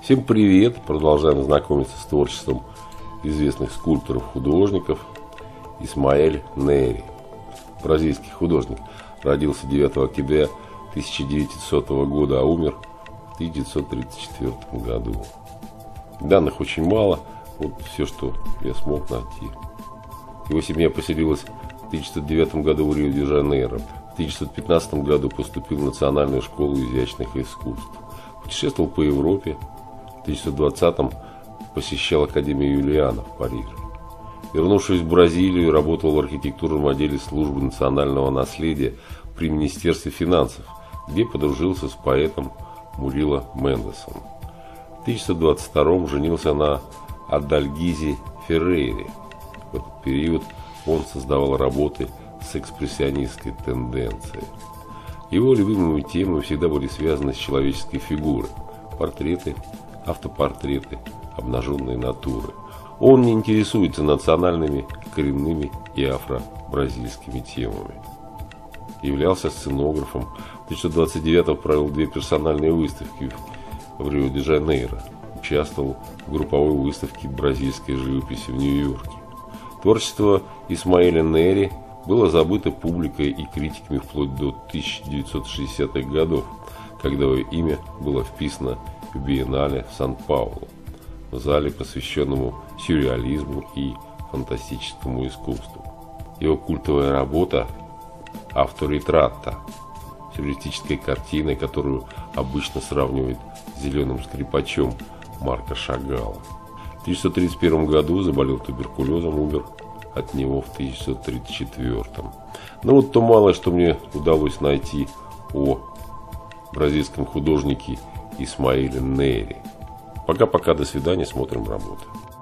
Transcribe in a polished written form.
Всем привет! Продолжаем знакомиться с творчеством известных скульпторов-художников. Исмаэль Нейри, бразильский художник, родился 9 октября 1900 года, а умер в 1934 году. Данных очень мало, вот все, что я смог найти. Его семья поселилась в 1909 году в Рио-де-Жанейро. В 1915 году поступил в Национальную школу изящных искусств. Путешествовал по Европе. В 1920-м посещал Академию Юлиана в Париже. Вернувшись в Бразилию, работал в архитектурном отделе службы национального наследия при Министерстве финансов, где подружился с поэтом Мурило Мендесом. В 1922-м женился на Адальгизе Феррейре. В этот период он создавал работы с экспрессионистской тенденцией. Его любимыми темами всегда были связаны с человеческой фигурой: портреты, автопортреты, обнаженные натуры. Он не интересуется национальными, коренными и афро-бразильскими темами. Являлся сценографом. В 1929-м провел 2 персональные выставки в Рио-де-Жанейро. Участвовал в групповой выставке бразильской живописи в Нью-Йорке. Творчество Исмаэля Нейри было забыто публикой и критиками вплоть до 1960-х годов, когда его имя было вписано в Биеннале в Сан-Паулу, в зале, посвященному сюрреализму и фантастическому искусству. Его культовая работа «Авторитратта», сюрреалистической картиной, которую обычно сравнивают с «Зеленым скрипачом» Марка Шагала. В 1931 году заболел туберкулезом, умер от него в 1934. Но вот то малое, что мне удалось найти о бразильском художнике Исмаэле Нейри. Пока-пока, до свидания, смотрим работу.